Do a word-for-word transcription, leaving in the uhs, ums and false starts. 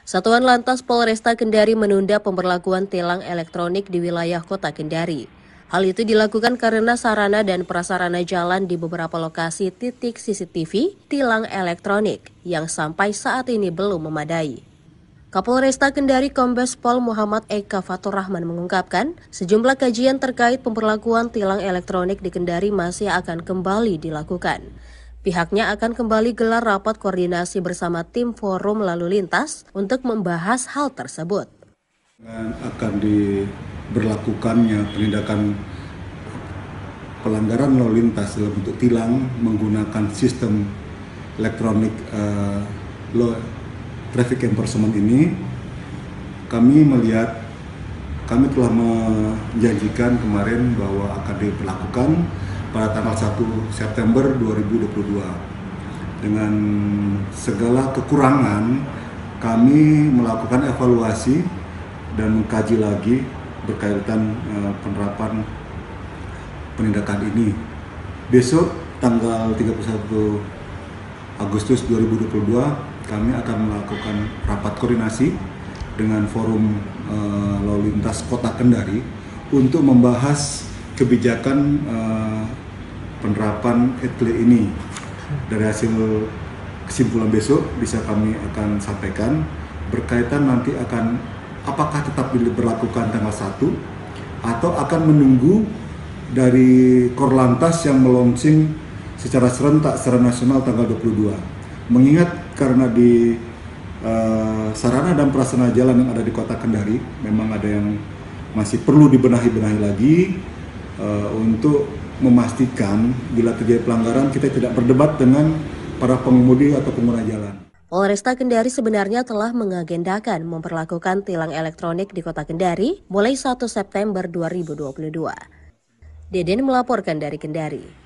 Satuan Lantas Polresta Kendari menunda pemberlakuan tilang elektronik di wilayah Kota Kendari. Hal itu dilakukan karena sarana dan prasarana jalan di beberapa lokasi titik C C T V tilang elektronik yang sampai saat ini belum memadai. Kapolresta Kendari Kombes Pol Muhammad Eka Fatur Rahman mengungkapkan, sejumlah kajian terkait pemberlakuan tilang elektronik di Kendari masih akan kembali dilakukan. Pihaknya akan kembali gelar rapat koordinasi bersama tim forum lalu lintas untuk membahas hal tersebut. Dan akan diberlakukannya penindakan pelanggaran lalu lintas dalam bentuk tilang menggunakan sistem elektronik uh, law traffic enforcement ini, kami melihat, kami telah menjanjikan kemarin bahwa akan diberlakukan pada tanggal satu September dua ribu dua puluh dua. Dengan segala kekurangan, kami melakukan evaluasi dan mengkaji lagi berkaitan uh, penerapan penindakan ini. Besok tanggal tiga puluh satu Agustus dua ribu dua puluh dua kami akan melakukan rapat koordinasi dengan forum uh, lalu lintas Kota Kendari untuk membahas kebijakan uh, penerapan E T L I ini. Dari hasil kesimpulan besok bisa kami akan sampaikan berkaitan nanti akan apakah tetap diberlakukan tanggal satu atau akan menunggu dari Korlantas yang melonsing secara serentak secara nasional tanggal dua puluh dua. Mengingat karena di uh, sarana dan prasarana jalan yang ada di Kota Kendari memang ada yang masih perlu dibenahi-benahi lagi uh, untuk memastikan bila terjadi pelanggaran kita tidak berdebat dengan para pengemudi atau pengguna jalan. Polresta Kendari sebenarnya telah mengagendakan memperlakukan tilang elektronik di Kota Kendari mulai satu September dua ribu dua puluh dua. Deden melaporkan dari Kendari.